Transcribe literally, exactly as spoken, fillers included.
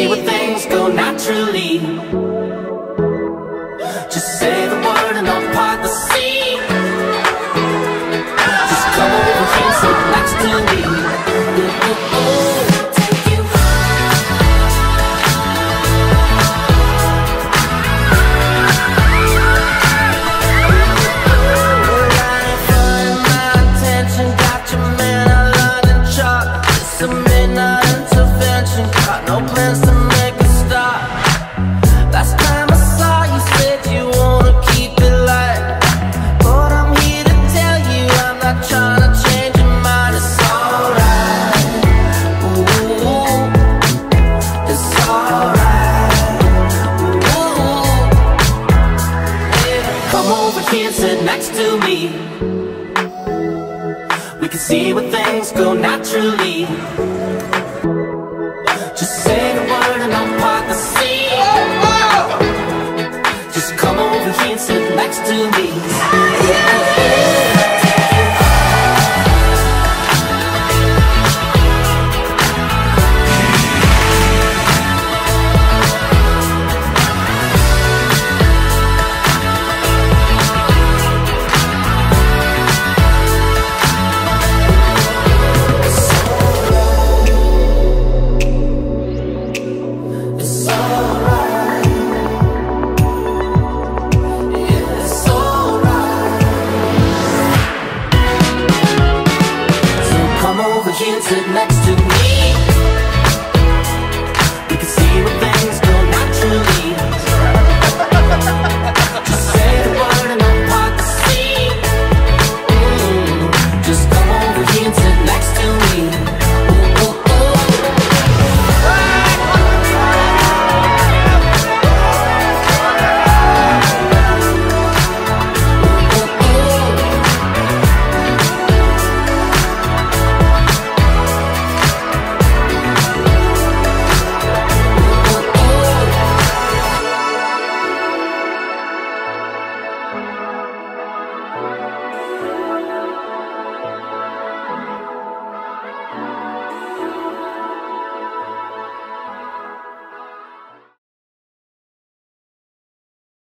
see where things go naturally. Just say the word and I'll part the sea. Just come over here and sit next to me. Take you find my attention, got your man out London chalk. It's a midnight intervention, got no plans to make a stop. Last time I saw you said you wanna keep it light, but I'm here to tell you I'm not trying to change your mind. It's alright, ooh, it's alright, ooh, yeah. Come over here and sit next to me. We can see where things go naturally. Just say the word and I'll part the sea. Just come over here and sit next to me.